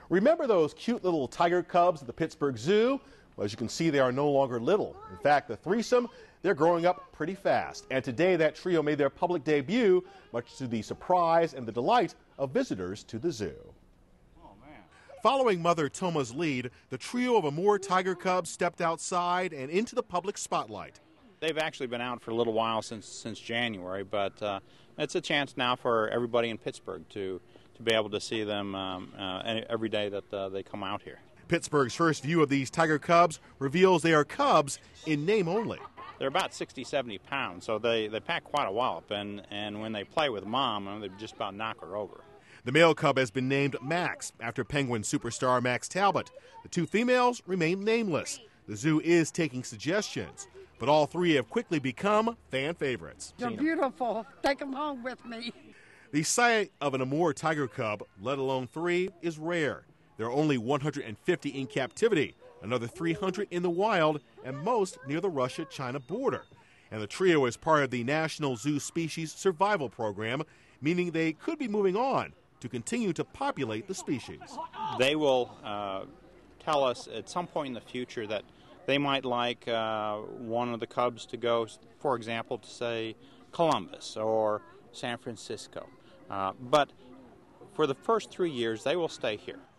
Remember those cute little tiger cubs at the Pittsburgh Zoo? Well, as you can see, they are no longer little. In fact, the threesome, they're growing up pretty fast. And today, that trio made their public debut, much to the surprise and the delight of visitors to the zoo. Following Mother Toma's lead, the trio of Amur tiger cubs stepped outside and into the public spotlight. They've actually been out for a little while since January, but it's a chance now for everybody in Pittsburgh to be able to see them every day that they come out here. Pittsburgh's first view of these tiger cubs reveals they are cubs in name only. They're about 60, 70 pounds, so they pack quite a wallop, and when they play with Mom, they just about knock her over. The male cub has been named Max after Penguin superstar Max Talbot. The two females remain nameless. The zoo is taking suggestions, but all three have quickly become fan favorites. You're beautiful. Take them home with me. The sight of an Amur tiger cub, let alone three, is rare. There are only 150 in captivity, another 300 in the wild, and most near the Russia-China border. And the trio is part of the National Zoo Species Survival Program, meaning they could be moving on to continue to populate the species. They will tell us at some point in the future that they might like one of the cubs to go, for example, to say Columbus or San Francisco. But for the first 3 years, they will stay here.